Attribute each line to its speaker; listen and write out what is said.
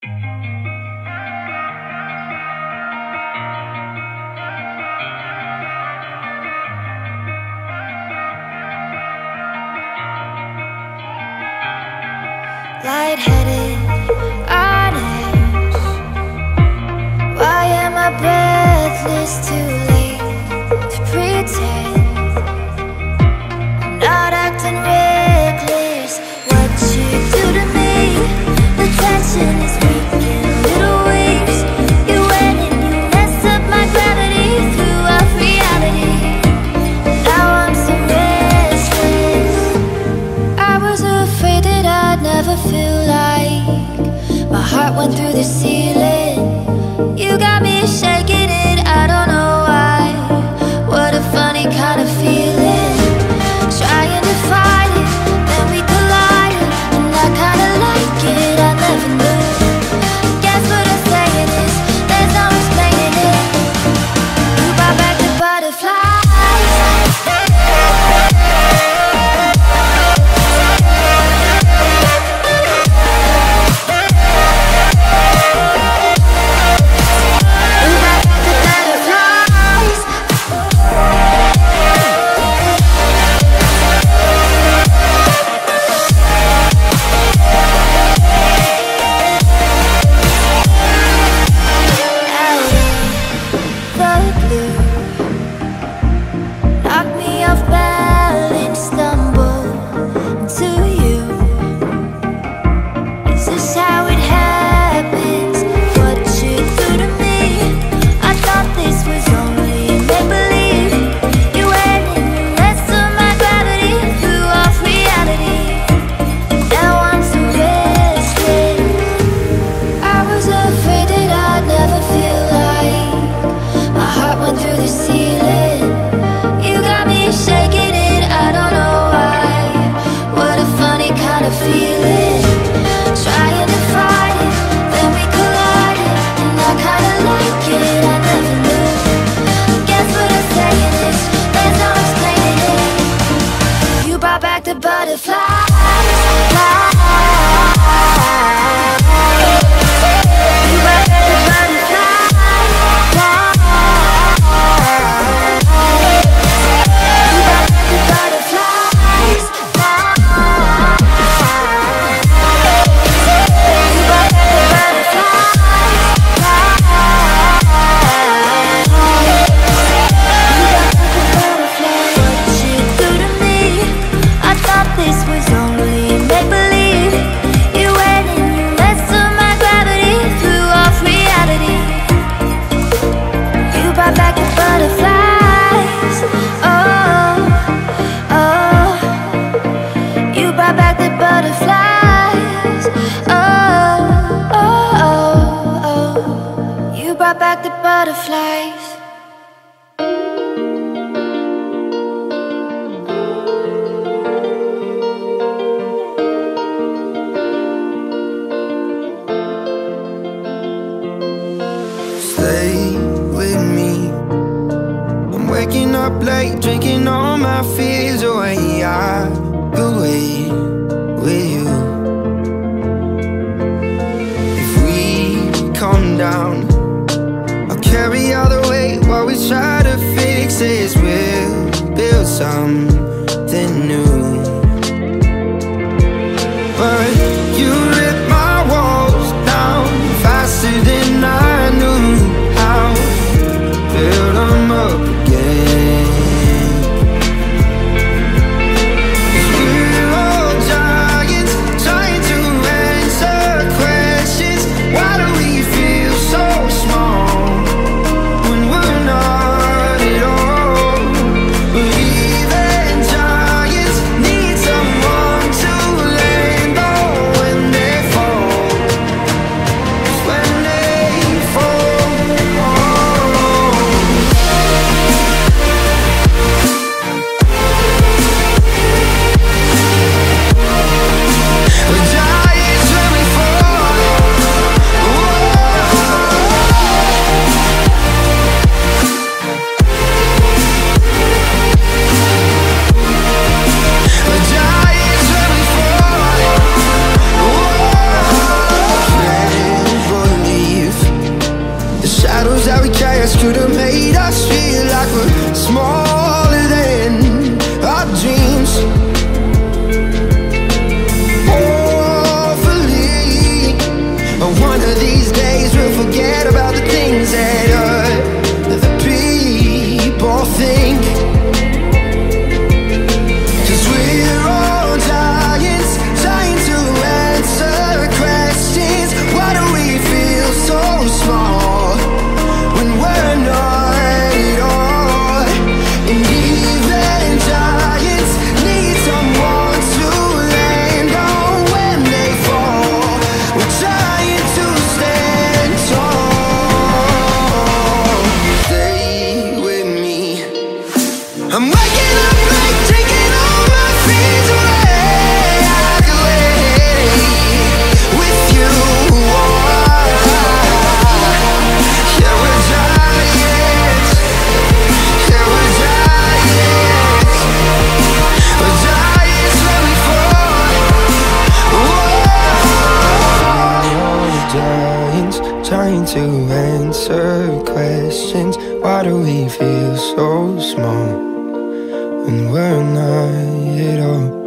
Speaker 1: Lightheaded on edge. Why am I breathless? Too late to pretend. I'm not acting reckless. What you do to me, the tension is making little waves. You went and you messed up my gravity through our reality. Now I'm so restless. I was afraid that I'd never feel like my heart went through the ceiling. You got me shaking it, I don't know why. What a funny kind of feeling. Trying to fight it, then we collided, and I kinda like it, I never knew. Guess what I'm saying is, there's no explaining it. You brought back the butterflies.
Speaker 2: Even giants trying to answer questions. Why do we feel so small when we're not at all?